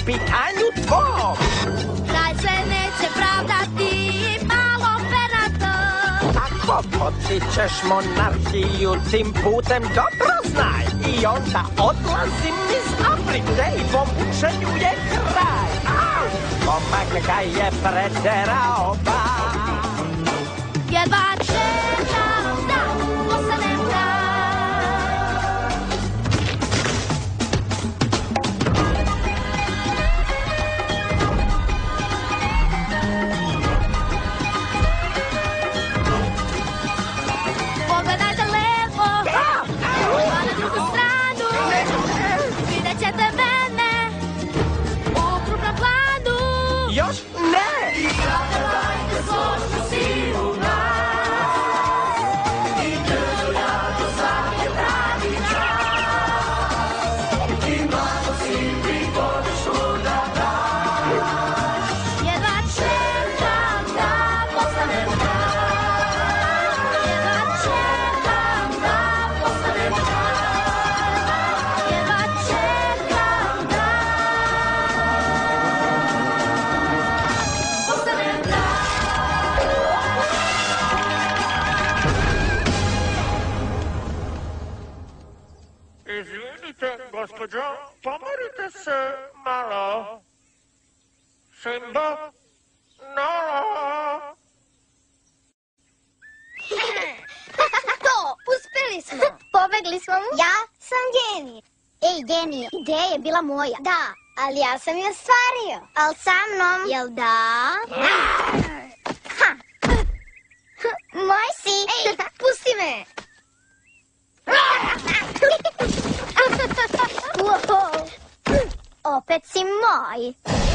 pitanju tvom. Kralj se neće pravdati malom penatom. Ako potičeš monarhiju tim putem, dobro znaj. I onda odlazim iz Afrike i po mučenju je kraj. Pomak ga je preterao ba. Jedva čekam da postanem kralj. Pogledajte lepo, na drugu stranu, vidjet ćete mene u krupnom planu. Još ne! Izvinite, gospođo, pomerite se malo. Simba, Nala. To, uspeli smo. Pobegli smo mu. Ja sam genij. Ej, genije, ideja je bila moja. Da, ali ja sam je ostvario. Al sa mnom. Jel da? Moj si. Ej, pusti me. Wow. Opet si moj.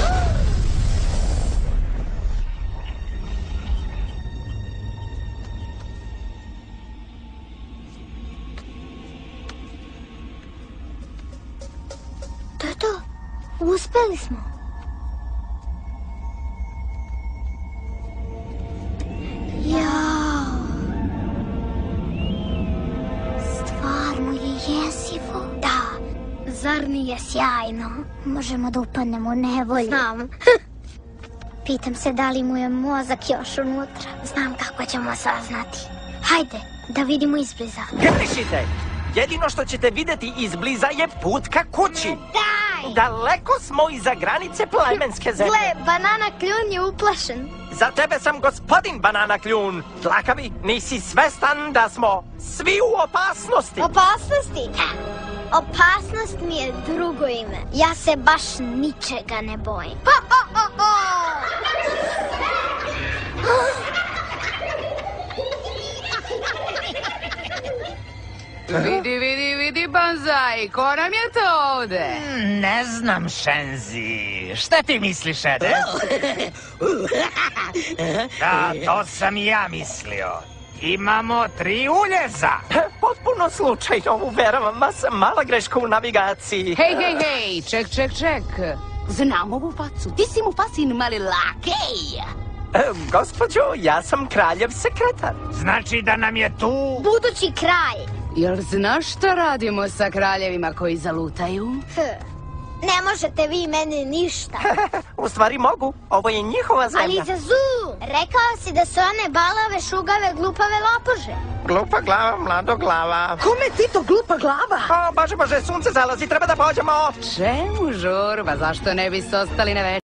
To je to. Uspeli smo. Jao. Stvarno je jezivo. Da. Zar nije sjajno? Možemo da upadnemo u nevolju. Znam. Pitam se da li mu je mozak još unutra. Znam kako ćemo saznati. Hajde, da vidimo izbliza. Grešite! Jedino što ćete vidjeti izbliza je put ka kući. Daj! Daleko smo iza granice plemenske zemlje. Gle, Banana Kljun je uplašen. Za tebe sam gospodin Banana Kljun. Tlakavi, nisi svestan da smo svi u opasnosti. Opasnosti? Opasnost mi je drugo ime. Ja se baš ničega ne bojim. Vidi, Banzai, ko nam je to ovde? Ne znam, Šenzi. Šta ti misliš, Ede? Da, to sam i ja mislio. Imamo 3 uljeza. Potpuno slučajno, uveravam vas, mala greška u navigaciji. Hej, ček. Znam ovu facu, ti si mu fasin mali lakej. Gospođo, ja sam kraljev sekretar. Znači da nam je tu... Budući kralj. Jel znaš šta radimo sa kraljevima koji zalutaju? Ne možete vi meni ništa. U stvari mogu, ovo je njihova zemlja. Ali za zu, rekao si da su one balave, šugave, glupave lopože. Glupa glava, mlado glava. Kome ti to glupa glava? O, Bože, sunce zalazi, treba da pođemo. Čemu žurba, zašto ne bi ostali na večer?